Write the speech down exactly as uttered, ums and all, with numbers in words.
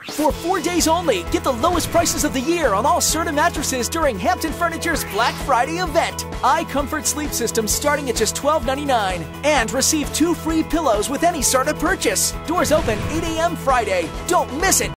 For four days only, get the lowest prices of the year on all Serta mattresses during Hampton Furniture's Black Friday event. iComfort Sleep System starting at just twelve ninety-nine. And receive two free pillows with any Serta purchase. Doors open eight a m Friday. Don't miss it.